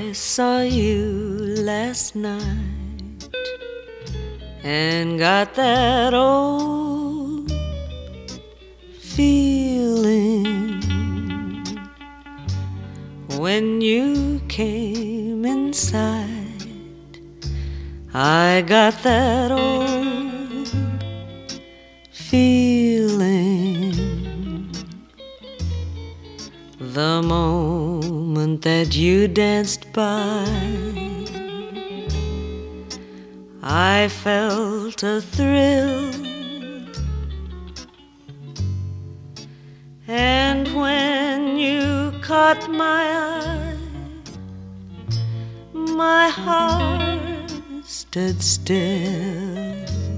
I saw you last night and got that old feeling when you came inside. I got that old feeling the moment that you danced by. I felt a thrill, and when you caught my eye, my heart stood still.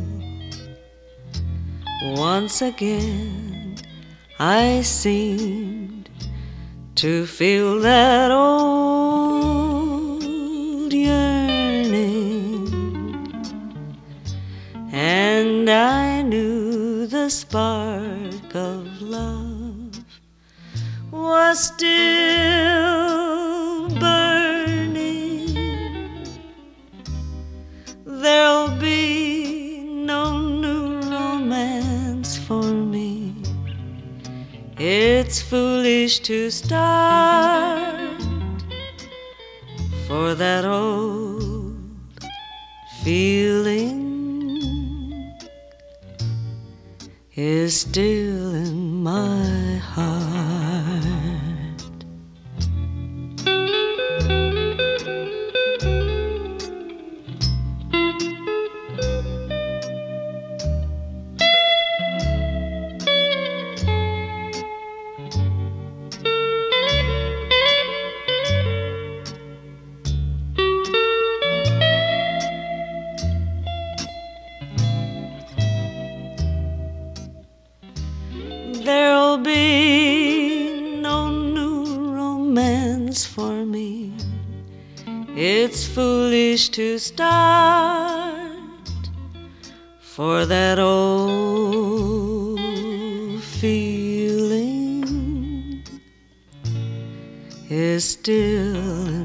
Once again I seemed to feel that old yearning, and I knew the spark of love was still burning. There'll be no new romance for me. It's foolish to start, for that old feeling is still in my heart. There'll be no new romance for me. It's foolish to start, for that old feeling is still